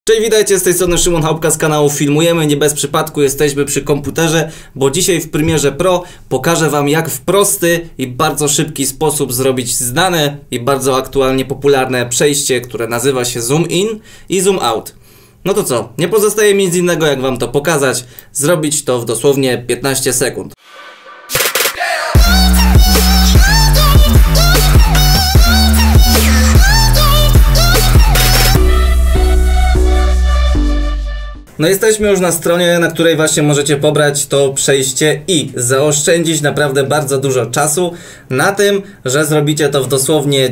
Cześć, witajcie, z tej strony Szymon Chałupka z kanału Filmujemy Nie Bez Przypadku. Jesteśmy przy komputerze, bo dzisiaj w Premierze Pro pokażę Wam, jak w prosty i bardzo szybki sposób zrobić znane i bardzo aktualnie popularne przejście, które nazywa się Zoom In i Zoom Out. No to co, nie pozostaje mi nic innego, jak Wam to pokazać, zrobić to w dosłownie 15 sekund. No jesteśmy już na stronie, na której właśnie możecie pobrać to przejście i zaoszczędzić naprawdę bardzo dużo czasu na tym, że zrobicie to w dosłownie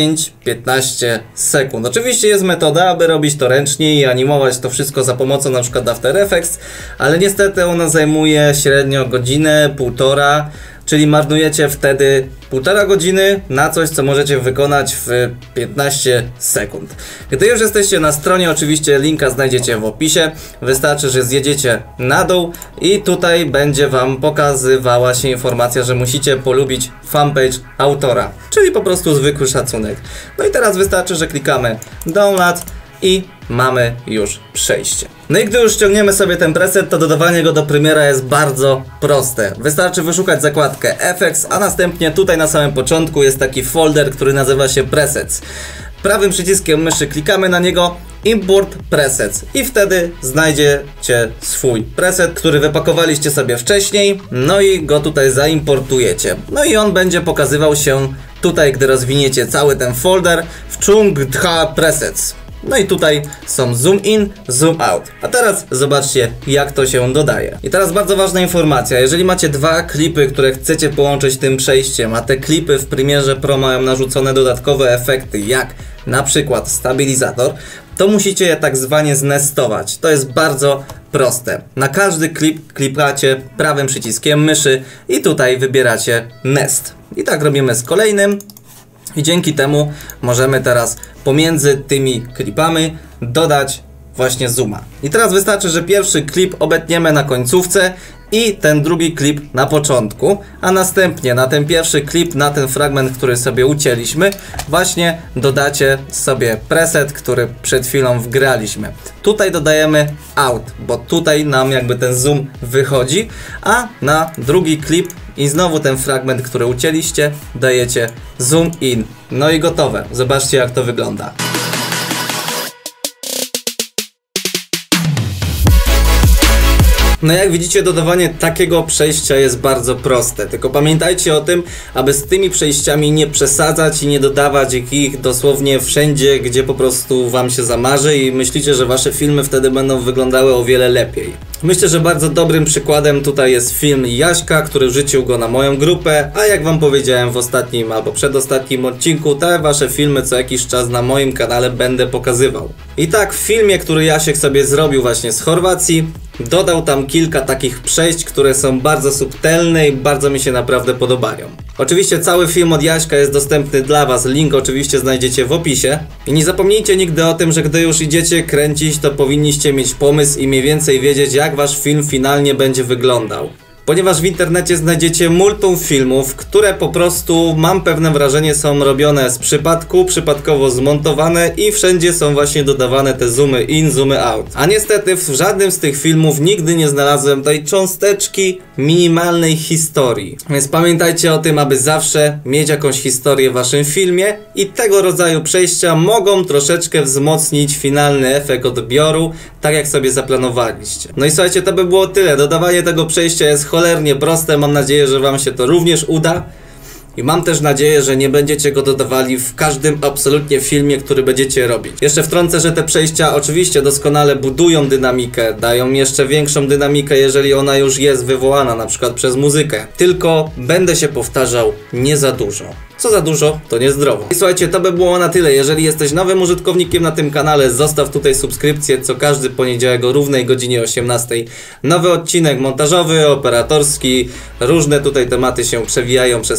10-15 sekund. Oczywiście jest metoda, aby robić to ręcznie i animować to wszystko za pomocą na przykład After Effects, ale niestety ona zajmuje średnio godzinę, półtora, czyli marnujecie wtedy półtora godziny na coś, co możecie wykonać w 15 sekund. Gdy już jesteście na stronie, oczywiście linka znajdziecie w opisie. Wystarczy, że zjedziecie na dół i tutaj będzie Wam pokazywała się informacja, że musicie polubić fanpage autora, czyli po prostu zwykły szacunek. No i teraz wystarczy, że klikamy download i mamy już przejście. No i gdy już ściągniemy sobie ten preset, to dodawanie go do Premiera jest bardzo proste. Wystarczy wyszukać zakładkę Effects, a następnie tutaj na samym początku jest taki folder, który nazywa się Presets. Prawym przyciskiem myszy klikamy na niego, Import Presets i wtedy znajdziecie swój preset, który wypakowaliście sobie wcześniej, no i go tutaj zaimportujecie. No i on będzie pokazywał się tutaj, gdy rozwiniecie cały ten folder w Chung Dha Presets. No i tutaj są Zoom In, Zoom Out. A teraz zobaczcie, jak to się dodaje. I teraz bardzo ważna informacja. Jeżeli macie dwa klipy, które chcecie połączyć tym przejściem, a te klipy w Premierze Pro mają narzucone dodatkowe efekty, jak na przykład stabilizator, to musicie je tak zwanie znestować. To jest bardzo proste. Na każdy klip klikacie prawym przyciskiem myszy i tutaj wybieracie Nest. I tak robimy z kolejnym. I dzięki temu możemy teraz pomiędzy tymi klipami dodać właśnie zooma. I teraz wystarczy, że pierwszy klip obetniemy na końcówce i ten drugi klip na początku, a następnie na ten pierwszy klip, na ten fragment, który sobie ucięliśmy, właśnie dodacie sobie preset, który przed chwilą wgraliśmy. Tutaj dodajemy out, bo tutaj nam jakby ten zoom wychodzi, a na drugi klip i znowu ten fragment, który ucięliście, dajecie zoom in. No i gotowe. Zobaczcie, jak to wygląda. No jak widzicie, dodawanie takiego przejścia jest bardzo proste, tylko pamiętajcie o tym, aby z tymi przejściami nie przesadzać i nie dodawać ich dosłownie wszędzie, gdzie po prostu Wam się zamarzy i myślicie, że Wasze filmy wtedy będą wyglądały o wiele lepiej. Myślę, że bardzo dobrym przykładem tutaj jest film Jaśka, który wrzucił go na moją grupę, a jak Wam powiedziałem w ostatnim albo przedostatnim odcinku, te Wasze filmy co jakiś czas na moim kanale będę pokazywał. I tak w filmie, który Jasiek sobie zrobił właśnie z Chorwacji, dodał tam kilka takich przejść, które są bardzo subtelne i bardzo mi się naprawdę podobają. Oczywiście cały film od Jaśka jest dostępny dla Was, link oczywiście znajdziecie w opisie. I nie zapomnijcie nigdy o tym, że gdy już idziecie kręcić, to powinniście mieć pomysł i mniej więcej wiedzieć, jak Wasz film finalnie będzie wyglądał. Ponieważ w internecie znajdziecie multum filmów, które po prostu, mam pewne wrażenie, są robione z przypadku, przypadkowo zmontowane i wszędzie są właśnie dodawane te zoomy in, zoomy out. A niestety w żadnym z tych filmów nigdy nie znalazłem tej cząsteczki minimalnej historii. Więc pamiętajcie o tym, aby zawsze mieć jakąś historię w Waszym filmie i tego rodzaju przejścia mogą troszeczkę wzmocnić finalny efekt odbioru, tak jak sobie zaplanowaliście. No i słuchajcie, to by było tyle. Dodawanie tego przejścia jest cholernie proste, mam nadzieję, że Wam się to również uda. I mam też nadzieję, że nie będziecie go dodawali w każdym absolutnie filmie, który będziecie robić. Jeszcze wtrącę, że te przejścia oczywiście doskonale budują dynamikę, dają jeszcze większą dynamikę, jeżeli ona już jest wywołana, na przykład przez muzykę. Tylko będę się powtarzał nie za dużo. Co za dużo, to niezdrowo. I słuchajcie, to by było na tyle. Jeżeli jesteś nowym użytkownikiem na tym kanale, zostaw tutaj subskrypcję. Co każdy poniedziałek o równej godzinie 18. Nowy odcinek montażowy, operatorski. Różne tutaj tematy się przewijają przez ten kanał.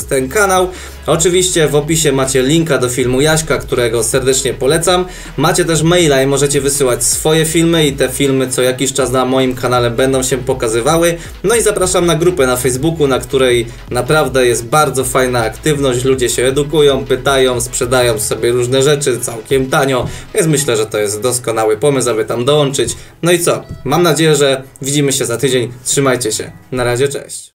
kanał. Oczywiście w opisie macie linka do filmu Jaśka, którego serdecznie polecam. Macie też maila i możecie wysyłać swoje filmy i te filmy co jakiś czas na moim kanale będą się pokazywały. No i zapraszam na grupę na Facebooku, na której naprawdę jest bardzo fajna aktywność. Ludzie się edukują, pytają, sprzedają sobie różne rzeczy całkiem tanio, więc myślę, że to jest doskonały pomysł, aby tam dołączyć. No i co? Mam nadzieję, że widzimy się za tydzień. Trzymajcie się. Na razie, cześć.